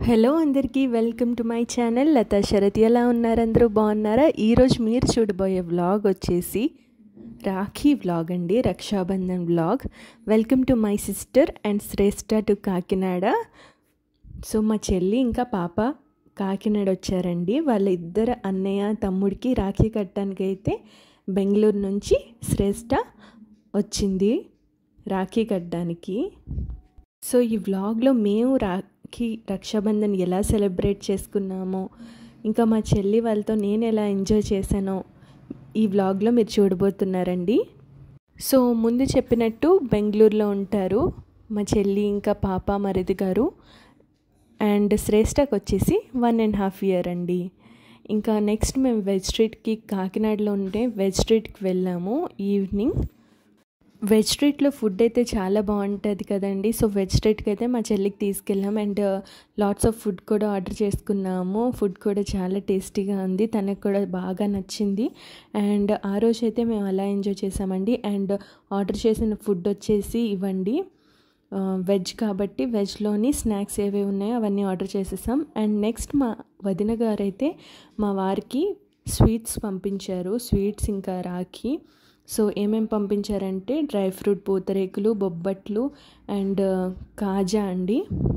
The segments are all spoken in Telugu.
హలో అందరికీ welcome to my channel Latha Sharath. ఎలా ఉన్నారు? అందరూ బాగున్నారా? ఈరోజు మీరు చూడబోయే వ్లాగ్ వచ్చేసి రాఖీ వ్లాగ్ అండి, Raksha Bandhan vlog. Welcome to my sister and Shreshta to Kakinada. So మా చెల్లి ఇంకా పాప కాకినాడ వచ్చారండి. వాళ్ళ ఇద్దరు అన్నయ్య తమ్ముడికి రాఖీ కట్టడానికి అయితే బెంగళూరు నుంచి శ్రేష్ట వచ్చింది రాఖీ కట్టడానికి. సో ఈ వ్లాగ్లో మేము రక్షాబంధన్ ఎలా సెలబ్రేట్ చేసుకున్నామో, ఇంకా మా చెల్లి వాళ్ళతో నేను ఎలా ఎంజాయ్ చేశానో ఈ వ్లాగ్లో మీరు చూడబోతున్నారండి. సో ముందు చెప్పినట్టు బెంగళూరులో ఉంటారు మా చెల్లి ఇంకా పాప మరిది గారు. అండ్ శ్రేష్టకి వచ్చేసి 1.5 years అండి. ఇంకా నెక్స్ట్ మేము వెజ్ స్ట్రీట్కి, కాకినాడలో ఉంటే వెజ్ స్ట్రీట్కి వెళ్ళాము ఈవినింగ్. వెజ్ స్ట్రీట్లో ఫుడ్ అయితే చాలా బాగుంటుంది కదండి. సో వెజ్ స్ట్రీట్కి అయితే మా చెల్లికి తీసుకెళ్ళాము అండ్ లాట్స్ ఆఫ్ ఫుడ్ కూడా ఆర్డర్ చేసుకున్నాము. ఫుడ్ కూడా చాలా టేస్టీగా ఉంది, తనకు కూడా బాగా నచ్చింది. అండ్ ఆ రోజు అయితే మేము అలా ఎంజాయ్ చేసామండి. అండ్ ఆర్డర్ చేసిన ఫుడ్ వచ్చేసి ఇవ్వండి, వెజ్ కాబట్టి వెజ్లోని స్నాక్స్ ఏవే ఉన్నాయో అవన్నీ ఆర్డర్ చేసేసాం. అండ్ నెక్స్ట్ మా వదిన గారు అయితే మా వారికి స్వీట్స్ పంపించారు, స్వీట్స్ ఇంకా రాఖీ. సో ఏమేమి పంపించారంటే డ్రై ఫ్రూట్ పూతరేకులు, బొబ్బట్లు అండ్ కాజా అండి.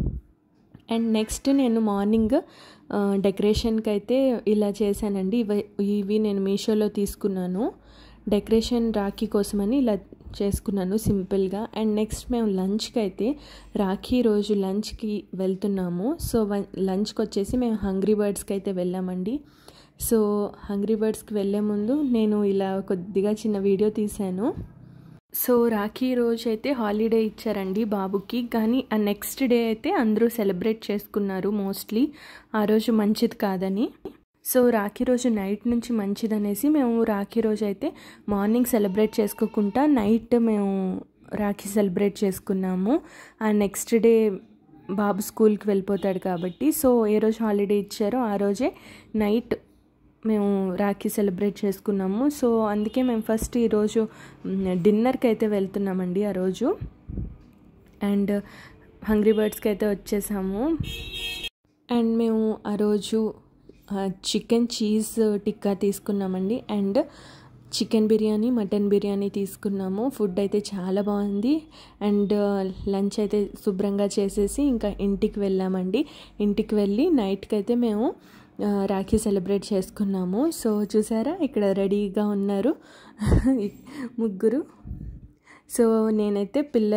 అండ్ నెక్స్ట్ నేను మార్నింగ్ డెకరేషన్కి అయితే ఇలా చేశానండి. ఇవి నేను మీషోలో తీసుకున్నాను, డెకరేషన్ రాఖీ కోసమని ఇలా చేసుకున్నాను సింపుల్గా. అండ్ నెక్స్ట్ మేము లంచ్కి అయితే రాఖీ రోజు లంచ్కి వెళ్తున్నాము. సో లంచ్కి వచ్చేసి మేము హంగ్రీ బర్డ్స్కి అయితే వెళ్ళామండి. సో హంగ్రీ బర్డ్స్కి వెళ్ళే ముందు నేను ఇలా కొద్దిగా చిన్న వీడియో తీశాను. సో రాఖీ రోజు అయితే హాలిడే ఇచ్చారండి బాబుకి, కానీ ఆ నెక్స్ట్ డే అయితే అందరూ సెలబ్రేట్ చేసుకున్నారు మోస్ట్లీ, ఆ రోజు మంచిది కాదని. సో రాఖీ రోజు నైట్ నుంచి మంచిదనేసి మేము రాఖీ రోజు అయితే మార్నింగ్ సెలబ్రేట్ చేసుకోకుండా నైట్ మేము రాఖీ సెలబ్రేట్ చేసుకున్నాము. ఆ నెక్స్ట్ డే బాబు స్కూల్కి వెళ్ళిపోతాడు కాబట్టి. సో ఏ రోజు హాలిడే ఇచ్చారో ఆ రోజే నైట్ మేము రాఖీ సెలబ్రేట్ చేసుకున్నాము. సో అందుకే మేము ఫస్ట్ ఈరోజు డిన్నర్కి అయితే వెళ్తున్నామండి ఆ రోజు. అండ్ హంగ్రీ బర్డ్స్కి అయితే వచ్చేసాము. అండ్ మేము ఆ రోజు చికెన్ చీజ్ టిక్కా తీసుకున్నామండి. And chicken biryani, mutton biryani తీసుకున్నాము. ఫుడ్ అయితే చాలా బాగుంది. అండ్ లంచ్ అయితే శుభ్రంగా చేసేసి ఇంకా ఇంటికి వెళ్ళామండి. ఇంటికి వెళ్ళి నైట్కి అయితే మేము రాఖీ సెలబ్రేట్ చేసుకున్నాము. సో చూసారా ఇక్కడ రెడీగా ఉన్నారు ముగ్గురు. సో నేనైతే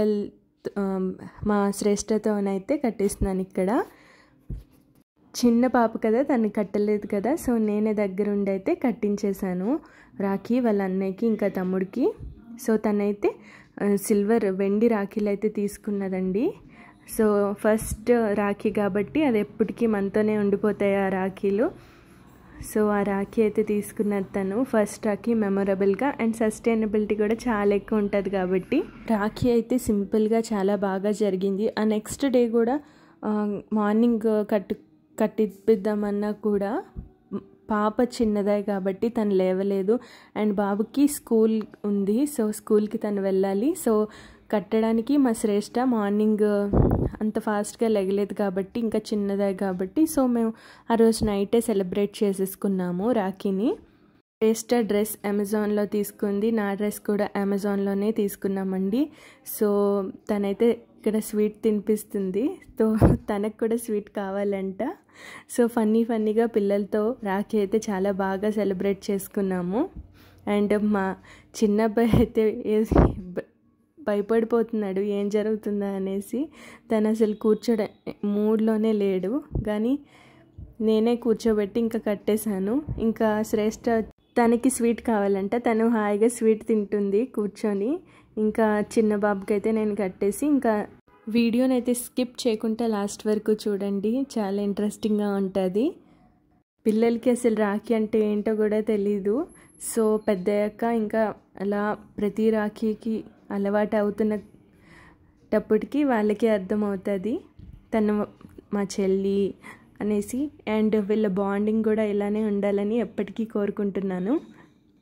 మా శ్రేష్టతోనైతే కట్టిస్తున్నాను. ఇక్కడ చిన్న పాప కదా, తను కట్టలేదు కదా, సో నేనే దగ్గరుండి అయితే కట్టించేశాను రాఖీ వాళ్ళ అన్నయ్యకి ఇంకా తమ్ముడికి. సో తనైతే వెండి రాఖీలు అయితే తీసుకున్నదండి. సో ఫస్ట్ రాఖీ కాబట్టి అది ఎప్పటికీ మనతోనే ఉండిపోతాయి ఆ రాఖీలు. సో ఆ రాఖీ అయితే తీసుకున్నది తను, ఫస్ట్ రాఖీ మెమొరబుల్గా. అండ్ సస్టైనబిలిటీ కూడా చాలా ఎక్కువ ఉంటుంది కాబట్టి రాఖీ అయితే సింపుల్గా చాలా బాగా జరిగింది. ఆ నెక్స్ట్ డే కూడా మార్నింగ్ కట్టిద్దామన్నా కూడా పాప చిన్నదే కాబట్టి తను లేవలేదు. అండ్ బాబుకి స్కూల్ ఉంది, సో స్కూల్కి తను వెళ్ళాలి. సో కట్టడానికి మా శ్రేష్ట మార్నింగ్ అంత ఫాస్ట్గా లెగలేదు కాబట్టి, ఇంకా చిన్నదే కాబట్టి, సో మేము ఆ రోజు నైటే సెలబ్రేట్ చేసేసుకున్నాము రాఖీని. శ్రేష్ట డ్రెస్ అమెజాన్లో తీసుకుంది, నా డ్రెస్ కూడా అమెజాన్లోనే తీసుకున్నామండి. సో తనైతే ఇక్కడ స్వీట్ తినిపిస్తుంది, సో తనకు కూడా స్వీట్ కావాలంట. సో ఫన్నీగా పిల్లలతో రాఖీ అయితే చాలా బాగా సెలబ్రేట్ చేసుకున్నాము. అండ్ మా చిన్న అబ్బాయి అయితే భయపడిపోతున్నాడు ఏం జరుగుతుందా అనేసి. తను అసలు కూర్చోడే మూడ్లోనే లేడు, కానీ నేనే కూర్చోబెట్టి ఇంకా కట్టేశాను. ఇంకా శ్రేష్ట తనకి స్వీట్ కావాలంట, తను హాయిగా స్వీట్ తింటుంది కూర్చొని. ఇంకా చిన్న బాబుకి అయితే నేను కట్టేసి, ఇంకా వీడియోనైతే స్కిప్ చేయకుండా లాస్ట్ వరకు చూడండి, చాలా ఇంట్రెస్టింగ్గా ఉంటుంది. పిల్లలకి అసలు రాఖీ అంటే ఏంటో కూడా తెలీదు. సో పెద్దయ్యాక ఇంకా అలా ప్రతి రాఖీకి అలవాటు అవుతున్నప్పటికీ వాళ్ళకి అర్థమవుతుంది తను మా చెల్లి అనేసి. అండ్ వీళ్ళ బాండింగ్ కూడా ఇలానే ఉండాలని ఎప్పటికీ కోరుకుంటున్నాను.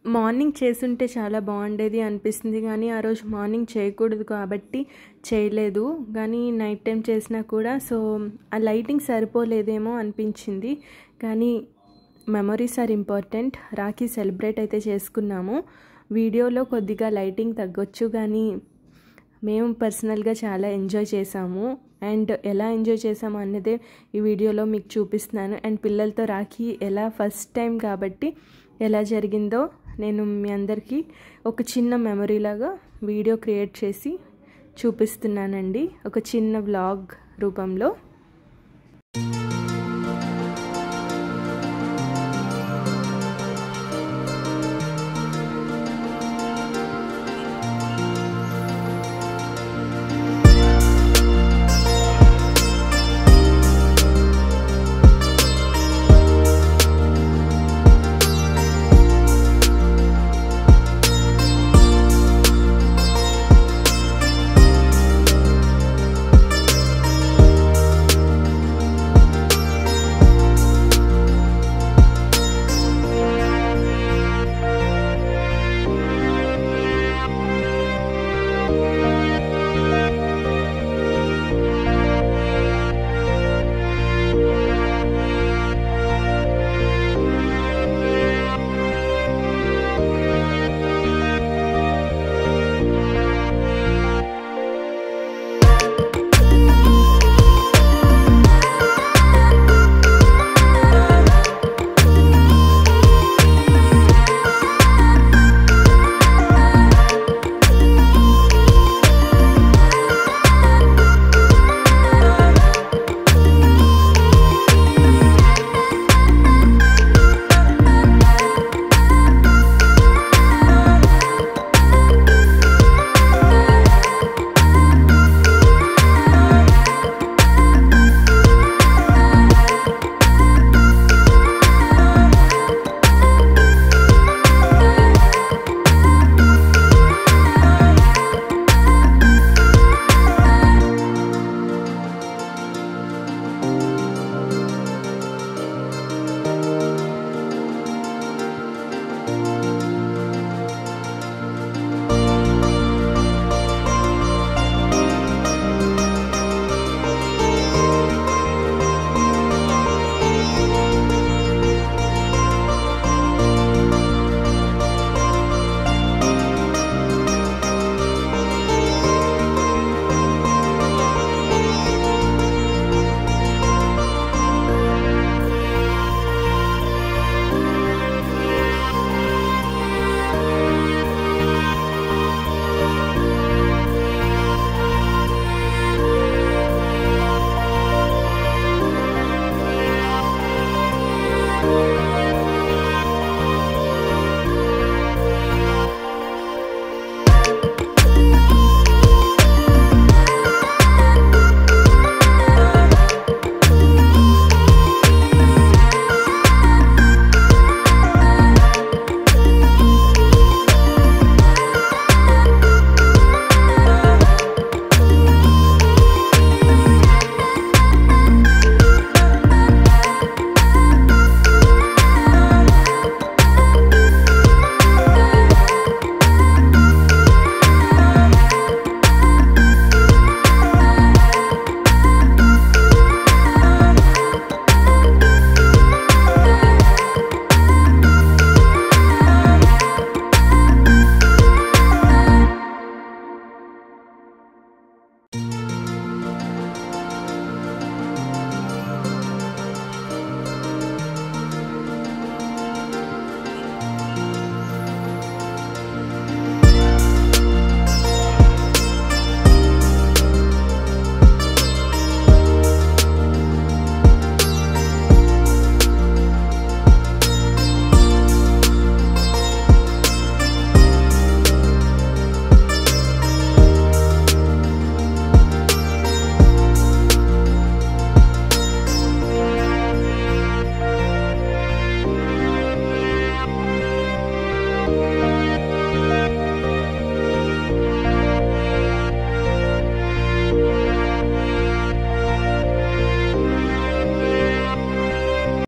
మార్నింగ్ చేసుంటే చాలా బాగుండేది అనిపిస్తుంది, కానీ ఆ రోజు మార్నింగ్ చేయకూడదు కాబట్టి చేయలేదు. కానీ నైట్ టైం చేసినా కూడా సో ఆ లైటింగ్ సరిపోలేదేమో అనిపించింది. కానీ memories are important. Rakhi celebrate అయితే చేసుకున్నాము. వీడియోలో కొద్దిగా లైటింగ్ తగ్గొచ్చు, కానీ మేము పర్సనల్గా చాలా ఎంజాయ్ చేసాము. అండ్ ఎలా ఎంజాయ్ చేసాము అన్నదే ఈ వీడియోలో మీకు చూపిస్తున్నాను. అండ్ పిల్లలతో రాఖీ ఎలా ఫస్ట్ టైం కాబట్టి ఎలా జరిగిందో నేను మీ అందరికీ ఒక చిన్న మెమరీ లాగా వీడియో క్రియేట్ చేసి చూపిస్తున్నానండి, ఒక చిన్న వ్లాగ్ రూపంలో.